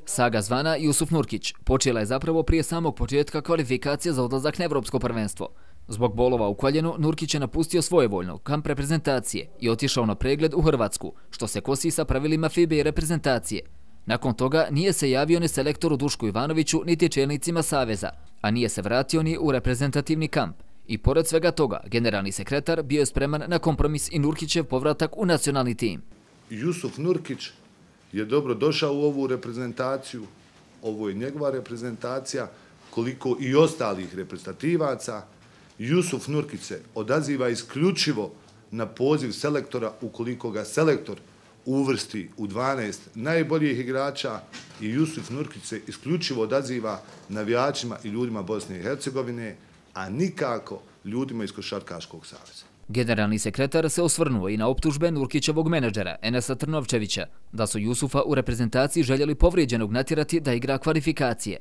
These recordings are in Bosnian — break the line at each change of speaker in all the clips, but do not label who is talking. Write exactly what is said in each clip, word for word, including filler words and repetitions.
Saga zvana Jusuf Nurkić počela je zapravo prije samog početka kvalifikacije za odlazak na Evropsko prvenstvo. Zbog bolova u koljenu, Nurkić je napustio svojevoljno kamp reprezentacije i otišao na pregled u Hrvatsku, što se kosi sa pravilima F I B A reprezentacije. Nakon toga nije se javio ni selektoru Dušku Ivanoviću niti čelnicima Saveza, a nije se vratio ni u reprezentativni kamp. I pored svega toga, generalni sekretar bio je spreman na kompromis i Nurkićev povratak u nacionalni tim.
Jusuf Nurkić je dobro došao u ovu reprezentaciju, ovo je njegova reprezentacija, koliko i ostalih reprezentativaca. Jusuf Nurkić se odaziva isključivo na poziv selektora ukoliko ga selektor uvrsti u dvanaest najboljih igrača i Jusuf Nurkić se isključivo odaziva navijačima i ljudima Bosne i Hercegovine, a nikako ljudima iz Košarkaškog saveza.
Generalni sekretar se osvrnuo i na optužbe Nurkićevog menadžera Enesa Trnovčevića da su Jusufa u reprezentaciji željeli povrijeđenog natjerati da igra kvalifikacije.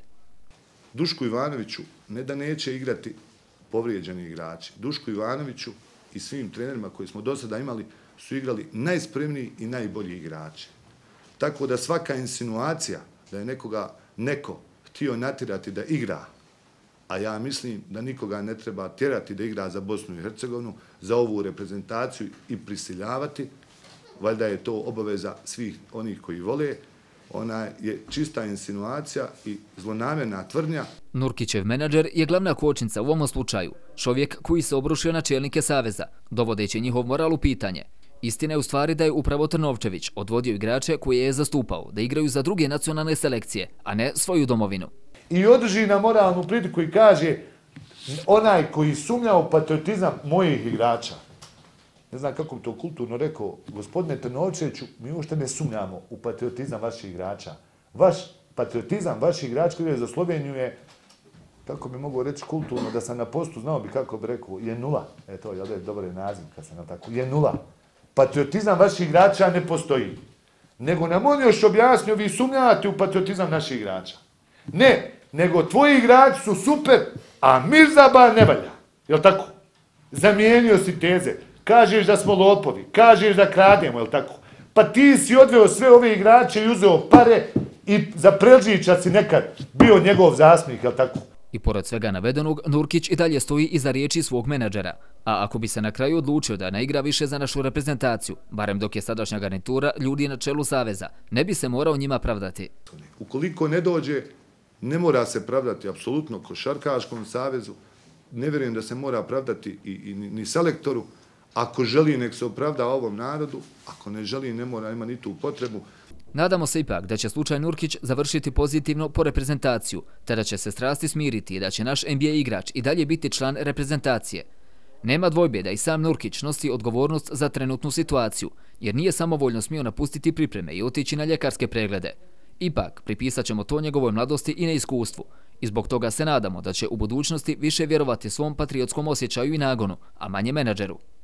Dušku Ivanoviću ne da neće igrati povrijeđeni igrači. Dušku Ivanoviću i svim trenerima koji smo do sada imali su igrali najspremniji i najbolji igrači. Tako da svaka insinuacija da je nekoga neko htio natjerati da igra, a ja mislim da nikoga ne treba tjerati da igra za Bosnu i Hercegovinu, za ovu reprezentaciju i prisiljavati, valjda je to obaveza svih onih koji vole, ona je čista insinuacija i zlonamjerna tvrdnja.
Nurkićev menadžer je glavna kočnica u ovom slučaju, čovjek koji se obrušio na čelnike Saveza, dovodeći njihov moral u pitanje. Istina je u stvari da je upravo Trnovčević odvodio igrače koje je zastupao da igraju za druge nacionalne selekcije, a ne svoju domovinu.
I održi na moralnu pritiku i kaže onaj koji sumnja u patriotizam mojih igrača. Ne znam kako bi to kulturno rekao, gospodine Trnovčeviću, mi uopšte ne sumnjamo u patriotizam vaših igrača. Vaš patriotizam, vaših igrača koji je za Sloveniju je, kako bi mogao reći kulturno, da sam na postu znao bi kako bi rekao, je nula. Eto, je ovdje dobar naziv kad sam na tako, je nula. Patriotizam vaših igrača ne postoji. Nego nam on još objasnio, vi sumnjate u patriotizam naših igrača. Ne, nego tvoji igrači su super, a Mirzaba ne valja. Jel' tako? Zamijenio si teze. Kažeš da smo lopovi, kažeš da krademo, jel' tako? Pa ti si odveo sve ove igrače i uzeo pare i za Prelžića si nekad bio njegov zasnik, jel' tako?
I pored svega navedenog, Nurkić i dalje stoji iza riječi svog menadžera. A ako bi se na kraju odlučio da ne igra više za našu reprezentaciju, barem dok je sadašnja garnitura ljudi na čelu Saveza, ne bi se morao njima pravdati.
Ukoliko ne dođe, ne mora se pravdati apsolutno Košarkaškom savezu, ne vjerujem da se mora pravdati i, i ni selektoru. Ako želi, nek se opravda ovom narodu, ako ne želi, ne mora, ima ni tu potrebu.
Nadamo se ipak da će slučaj Nurkić završiti pozitivno po reprezentaciju, te da će se strasti smiriti i da će naš N B A igrač i dalje biti član reprezentacije. Nema dvojbe da i sam Nurkić nosi odgovornost za trenutnu situaciju, jer nije samovoljno smio napustiti pripreme i otići na ljekarske preglede. Ipak, pripisat ćemo to njegovoj mladosti i neiskustvu i zbog toga se nadamo da će u budućnosti više vjerovati svom patriotskom osjećaju i nagonu, a manje menadžeru.